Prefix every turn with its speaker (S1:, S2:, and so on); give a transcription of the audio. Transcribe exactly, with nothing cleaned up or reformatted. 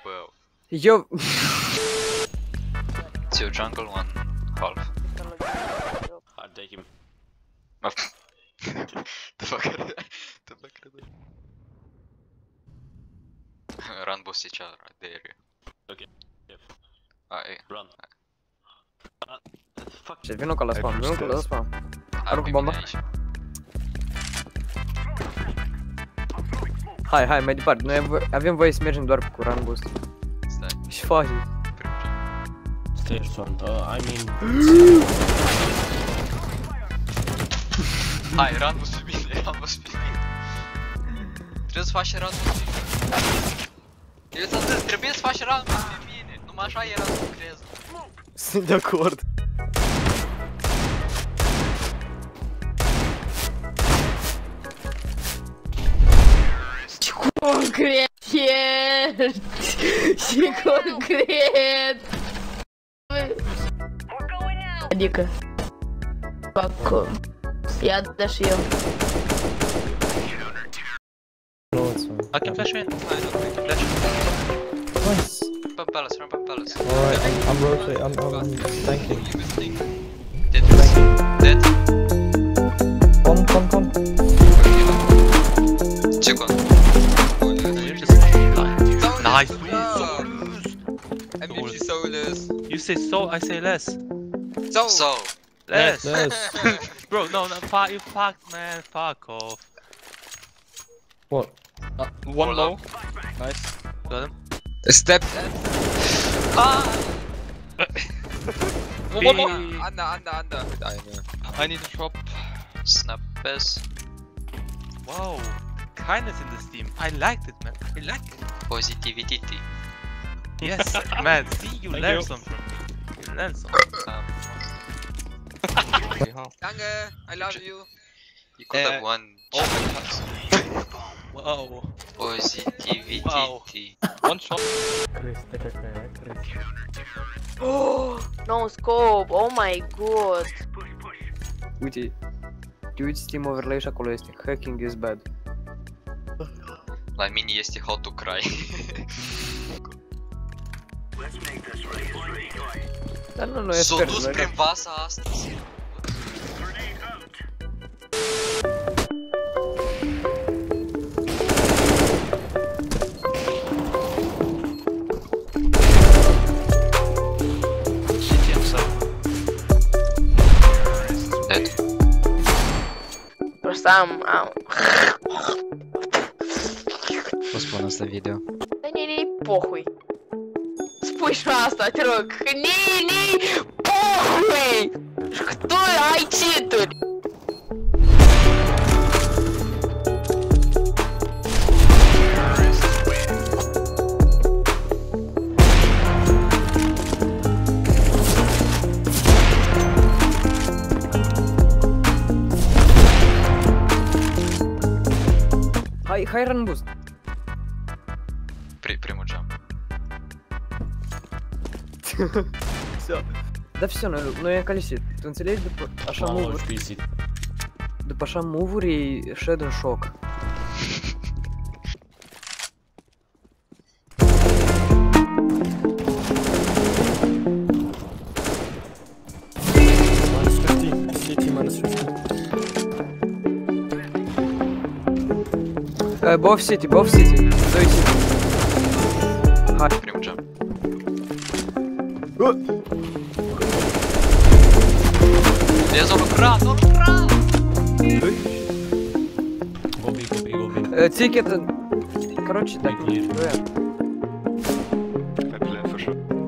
S1: well.
S2: Yo.
S1: Two jungle, one half.
S3: I'll take him.
S1: The fuck are they? The fuck are they? Run boost each other at the area.
S3: Okay. Yep.
S1: Ah, eh.
S3: Run. Uh, fuck.
S2: Cioè, vino con la spawn, vino con la spawn. Arunc
S1: Abi
S2: bomba.
S1: bine aici.
S2: Hai, hai, mai departe. Noi avo- avem voie să mergem doar cu run boost.
S1: Stai,
S2: Și faci.
S3: Stairs one. Uh, I mean.
S1: hai, run boost pe mine, run boost pe mine. Trebuie să faci run boost pe mine. Eu ți-am zis, trebuie să faci run boost pe mine. Numai așa era să lucrez.
S2: Sunt de acord.
S4: Concret ești! Și concret! Adică... Fac... Ia da și eu.
S1: I can flash in. I know, I can flash.
S5: Nice.
S1: Run pump palace, run pump palace.
S5: Alright, I'm, I'm rotating, I'm, I'm tanking.
S1: Dead. Dead.
S5: Come, come, come.
S1: Check on.
S6: Nice.
S7: M V P Solus.
S6: You say so, I say less.
S7: So.
S1: So.
S6: Less.
S5: Yes.
S6: Bro, no, no, fuck, you fucked, man. Fuck off.
S5: What?
S7: Uh, one low.
S6: Nice. Got him.
S7: Step.
S1: Ah!
S7: One, one more. Under, under, under. Mit einer.
S1: I need a drop. Snap pass.
S6: Wow. Kindness in this team. I liked it, man. I liked it.
S1: Positivity.
S6: Yes, man. See, you
S7: Thank
S6: learn
S7: you.
S6: some from me. You learn some.
S1: Um,
S7: Danke. I love you.
S1: you could have
S7: Uh,
S1: won.
S6: Wow.
S1: Positivity.
S6: Wow.
S7: One shot.
S4: Oh, no scope, oh my god.
S2: Uite. Te uiți Steam overlay și acolo este. Hacking is bad.
S1: La mine este how to cry.
S2: Dar nu, nu e
S1: S-o
S2: sper.
S1: dus
S2: nu e
S1: prin vasa asta. Dead.
S4: Просто am, am.
S1: Vă spun asta video.
S4: Da ne pохуй. Spui și asta, te rog. Ne, ne, pохуй! Кто ai cheat-uri?
S2: Hai, hai run boost.
S1: При, primul jump.
S2: Все. Da, все, noi, noi am calisit. Tu înțelegi? După așa
S3: Wow,
S2: move-uri,
S3: easy.
S2: după așa move-uri ei shed în șoc.
S5: Minus fifty. C T minus fifty.
S2: Uh, both city, both city. Doi city. Hai.
S1: Primul jump. Vezi, o lucrat, o lucrat!
S3: Go B, go B, go B.
S2: Uh, ticket. Короче, так.
S3: Нет.
S2: Э,